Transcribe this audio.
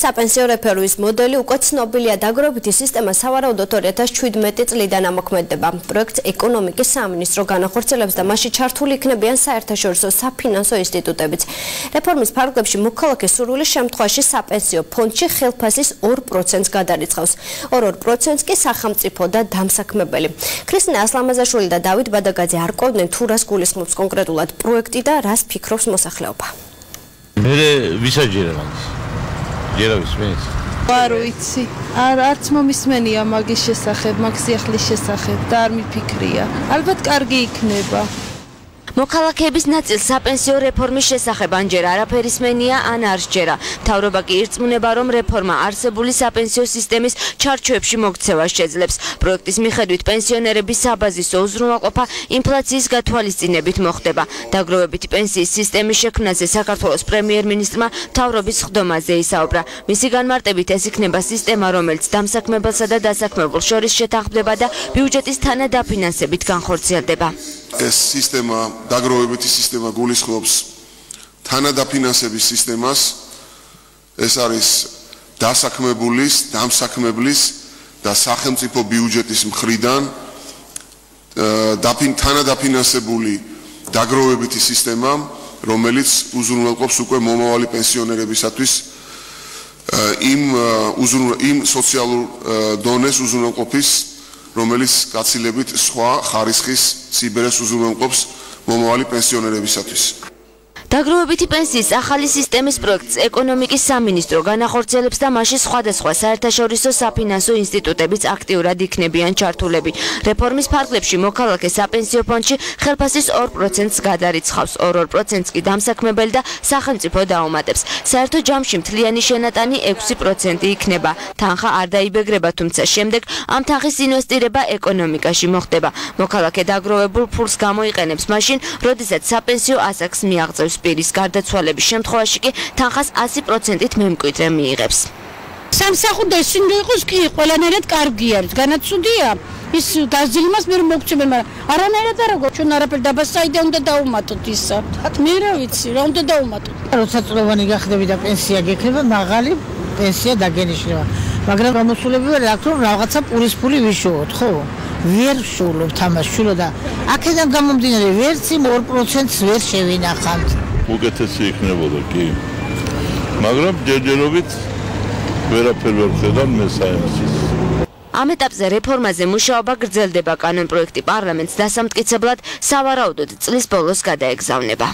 საპენსიო რეფორმის მოდელი უკვე ცნობილია. დაგროვებითი სისტემა სავარაუდოდ 2017 წლიდან ამოქმედება. პროექტს ეკონომიკის სამინისტრო განახორციელებს და მასში ჩართული იქნებიან საერთაშორისო საფინანსო ინსტიტუტებიც. რეფორმის ფარგლებში მოქალაქის სურვილის შემთხვევაში საპენსიო ფონდში ხელფასის 2%-ს გადარიცხავს. 2% კი სახელმწიფო და დამსაქმებელი. ქრისტინა ასლამაზაშვილი და დავით ბადაგაძე არ ყოფდნენ თუ რას გულისხმობს კონკრეტულად პროექტი და რას ფიქრობს მოსახლეობა. მე ვისაჯერა მაგის. ჯერა ვისმენს? არ ვიცი. არც მომისმენია მაგის შესახებ, მაგ სიახლის შესახებ და არ მიფიქრია. ალბათ კარგი იქნება. მოქალაქეების ნაწილს საპენსიო რეფორმის შესახებ ანჯერ არაფერი სმენია, ან არ სჯერა. მთავრობა კი ირწმუნება, რომ რეფორმა არსებული საპენსიო სისტემის ჩარჩოებში მოქცევას შეძლებს. პროექტის მიხედვით პენსიონერების საბაზისო უზრუნველყოფა ინფლაციის გათვალისწინებით მოხდება. დაგროვებითი პენსიის სისტემის შექმნაზე საქართველოს პრემიერ-მინისტრმა მთავრობის სხდომაზე ისაუბრა. მისი განმარტებით ეს იქნება სისტემა, რომელიც დამსაქმებელსა და დასაქმებულს შორის შეთანხმდება და ბიუჯეტის თანადაფინანსებით განხორციელდება. ეს სისტემა, დაგროვებითი სისტემა გულისხმობს თანადაფინანსების სისტემას. ეს არის დასაქმებულის, დამსაქმებლის და სახელმწიფო ბიუჯეტის მხრიდან თანადაფინანსებული დაგროვებითი სისტემა, რომელიც უზრუნველყოფს უკვე მომავალი პენსიონერებისათვის იმ სოციალურ დონეს უზრუნველყოფის, რომელიც გაცილებით სხვა ხარისხის სიბერეს უზრუნველყოფს მომავალი პენსიონერებისათვის. დაგროვებითი პენსიის ახალი სისტემის პროექტს ეკონომიკის სამინისტრო განახორციელებს და მასში სხვადასხვა საერთაშორისო საფინანსო ინსტიტუტებიც აქტიურად იქნებიან ჩართულები. რეფორმის ფარგლებში მოქალაქე საპენსიო ფონდში ხელფასის 2%-ს გადარიცხავს, 2%-ს კი დამსაქმებელი და სახელმწიფო დაუმატებს. საერთო ჯამში მთლიანი შენატანი 6% იქნება. თანხა არ დაიბეგრება, თუმცა შემდეგ ამ თანხის ინვესტირება ეკონომიკაში მოხდება. მოქალაქე დაგროვებულ ფულს გამოიყენებს მაშინ, როდესაც საპენსიო ასაკს მიაღწევს. პირის გარდაცვალების შემთხვევაში კი თანხას 100%-ით მემკვიდრე მიიღებს. სამსახურდა ისინი იყოს კი ყველანაირად კარგი არის. განაცუდია ის გაზრდილმას მე მოგწმენ, მაგრამ არანაირად არ როგორ ჩვენ არაფერ დაბასაიდე უნდა დაუმატოთ ისა. მე რა ვიცი, რა უნდა დაუმატოთ. როცა წლოვანი გახდები და პენსია გექნება, მაღალი პენსია დაგენიშნება. მაგრამ გამოსულები ვერ აქვს რომ რაღაცა პურის ფული ვიშოვოთ, ხო? ვერ ვშულობთ ამას, შულო და აქედან გამომდინარე ვერც იმ 2%-ს ვერ შევინახავთ. უკეთესი იქნებოდა კი. მაგრამ ჯერჯერობით ვერაფერ ვერ ხედავ მე საერთოდ. ამ ეტაპზე რეფორმაზე მუშაობა გრძელდება. კანონპროექტი პარლამენტს დასამტკიცებლად სავარაუდოდ წლის ბოლოს გადაეგზავნება.